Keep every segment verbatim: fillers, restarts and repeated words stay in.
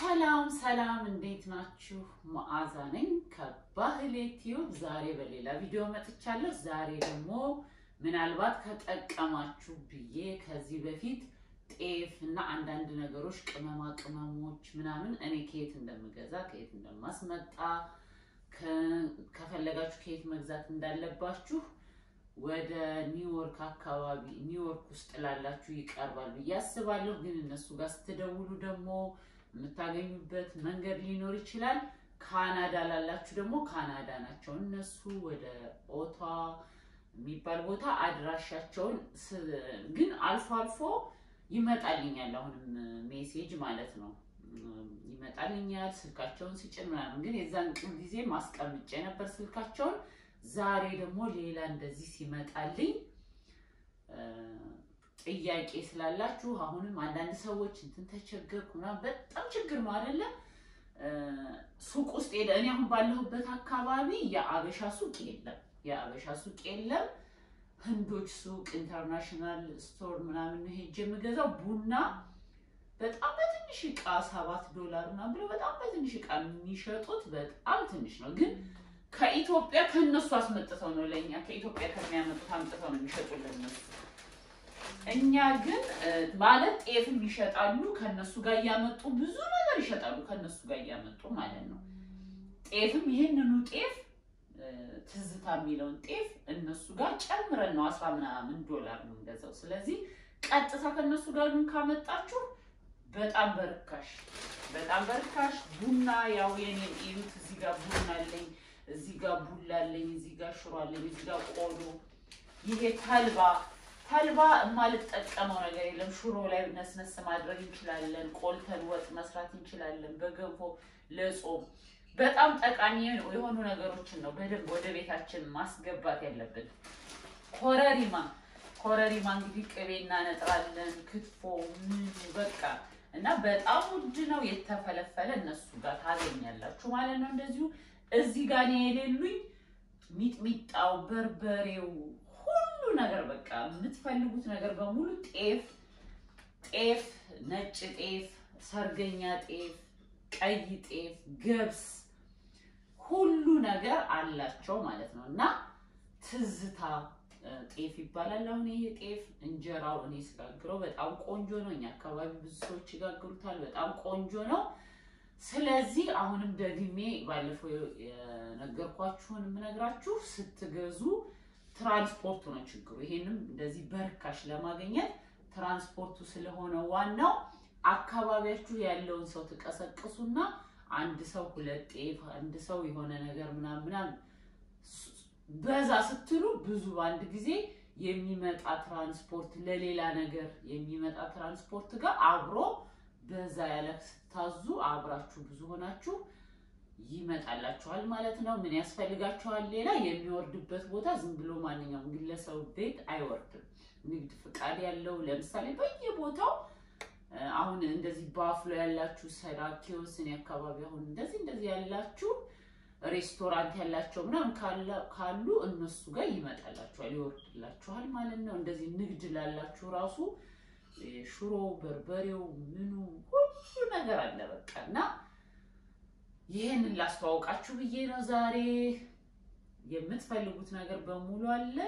ሰላም ሰላም እንዴት ናችሁ? መዓዛ ነኝ ከባህሌ ቲዩብ። ዛሬ በሌላ ቪዲዮ መጥቻለሁ። ዛሬ ደግሞ ምናልባት ከጠቀማችሁ ብዬ ከዚህ በፊት ጤፍ እና አንዳንድ ነገሮች ቅመማ ቅመሞች ምናምን እኔ ከየት እንደምገዛ ከየት እንደማስመጣ ከፈለጋችሁ ከየት መግዛት እንዳለባችሁ ወደ ኒውዮርክ አካባቢ ኒውዮርክ ውስጥ ላላችሁ ይቀርባል ብዬ አስባለሁ። ግን እነሱ ጋር ስትደውሉ ደግሞ የምታገኙበት መንገድ ሊኖር ይችላል። ካናዳ ላላችሁ ደግሞ ካናዳ ናቸው እነሱ። ወደ ኦታ የሚባል ቦታ አድራሻቸውን ግን አልፎ አልፎ ይመጣልኛል። አሁንም ሜሴጅ ማለት ነው ይመጣልኛል ስልካቸውን ሲጭን ምናምን። ግን የዛን ጊዜ ማስቀምጬ ነበር ስልካቸውን። ዛሬ ደግሞ ሌላ እንደዚህ ሲመጣልኝ ጥያቄ ስላላችሁ አሁንም አንዳንድ ሰዎች እንትን ተቸገርኩና በጣም ችግር ነው አይደለ? ሱቅ ውስጥ ሄደ እኔ አሁን ባለሁበት አካባቢ የአበሻ ሱቅ የለም የአበሻ ሱቅ የለም። ህንዶች ሱቅ ኢንተርናሽናል ስቶር ምናምን ሄጄ የምገዛው ቡና በጣም በትንሽ ዕቃ ሰባት ዶላር ምናምን ብለው በጣም በትንሽ ዕቃ የሚሸጡት በጣም ትንሽ ነው። ግን ከኢትዮጵያ ከነሱ አስመጥተው ነው ለኛ ከኢትዮጵያ ከሚያመጡት አምጥተው ነው የሚሸጡልን እነሱ። እኛ ግን ማለት ጤፍም ይሸጣሉ ከነሱ ጋር ያመጡ ብዙ ነገር ይሸጣሉ ከነሱ ጋር ያመጡ ማለት ነው። ጤፍም ይሄንኑ ጤፍ ትዝታ የሚለውን ጤፍ እነሱ ጋር ጨምረን ነው አስራ ምናምን ዶላር ነው እንደዛው። ስለዚህ ቀጥታ ከነሱ ጋር ግን ካመጣችሁ በጣም በርካሽ በጣም በርካሽ ቡና ያው የኔ ኢዩት እዚህ ጋር ቡና አለኝ እዚህ ጋር ቡላ አለኝ እዚህ ጋር ሽሮ አለኝ እዚህ ጋር ቆሎ። ይሄ ተልባ ተልባ የማልጠቀመው ነገር የለም። ሽሮ ላይ ነስነስ ማድረግ እንችላለን። ቆልተን ወጥ መስራት እንችላለን። በገንፎ ለጾም በጣም ጠቃሚ የሆኑ ነገሮችን ነው በደንብ ወደ ቤታችን ማስገባት ያለብን። ኮረሪማ ኮረሪማ እንግዲህ ቅቤ እናነጥራለን። ክትፎ ምን በቃ እና በጣም ውድ ነው። የተፈለፈለ እነሱ ጋር ታገኛላችሁ ማለት ነው። እንደዚሁ እዚህ ጋር ነው የሌሉኝ ሚጥሚጣው በርበሬው ሁሉ ነገር በቃ የምትፈልጉት ነገር በሙሉ ጤፍ ጤፍ ነጭ ጤፍ ሰርገኛ ጤፍ ቀይ ጤፍ ገብስ ሁሉ ነገር አላቸው ማለት ነው። እና ትዝታ ጤፍ ይባላል። አሁን ይሄ ጤፍ እንጀራው እኔ ስጋግረው በጣም ቆንጆ ነው። እኛ አካባቢ ብዙ ሰዎች ይጋግሩታል። በጣም ቆንጆ ነው። ስለዚህ አሁንም ደግሜ ባለፈው የነገርኳችሁን የምነግራችሁ ስትገዙ ትራንስፖርቱ ነው ችግሩ። ይሄንም እንደዚህ በርካሽ ለማግኘት ትራንስፖርቱ ስለሆነ ዋናው አካባቢያችሁ ያለውን ሰው ተቀሰቅሱና አንድ ሰው ሁለት ጤፍ አንድ ሰው የሆነ ነገር ምናምን ምናምን በዛ ስትሉ ብዙ አንድ ጊዜ የሚመጣ ትራንስፖርት ለሌላ ነገር የሚመጣ ትራንስፖርት ጋር አብሮ በዛ ያለ ስታዙ አብራችሁ ብዙ ሆናችሁ ይመጣላችኋል ማለት ነው። ምን ያስፈልጋችኋል? ሌላ የሚወርድበት ቦታ ዝም ብሎ ማንኛውም ግለሰብ ቤት አይወርድም። ንግድ ፍቃድ ያለው ለምሳሌ በየቦታው አሁን እንደዚህ ባፍሎ ያላችሁ ሰራኪዮስ እኔ አካባቢ አሁን እንደዚህ እንደዚህ ያላችሁ ሬስቶራንት ያላቸው ምናምን ካሉ እነሱ ጋር ይመጣላችኋል ይወርድላችኋል ማለት ነው። እንደዚህ ንግድ ላላችሁ ራሱ ሽሮ በርበሬው ምኑ ሁሉ ነገር አለ በቃና ይሄንን ላስተዋውቃችሁ ብዬ ነው ዛሬ። የምትፈልጉት ነገር በሙሉ አለ።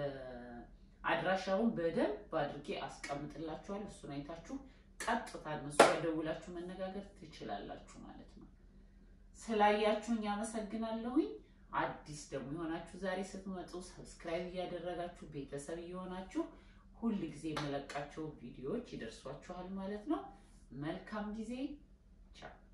በአድራሻውን በደንብ አድርጌ አስቀምጥላችኋለሁ። እሱን አይታችሁ ቀጥታ እነሱ ጋር ደውላችሁ መነጋገር ትችላላችሁ ማለት ነው። ስላያችሁኝ አመሰግናለሁኝ። አዲስ ደግሞ የሆናችሁ ዛሬ ስትመጡ ሰብስክራይብ እያደረጋችሁ ቤተሰብ እየሆናችሁ ሁሉ ጊዜ መለቃቸው ቪዲዮዎች ይደርሷችኋል ማለት ነው። መልካም ጊዜ። ቻው።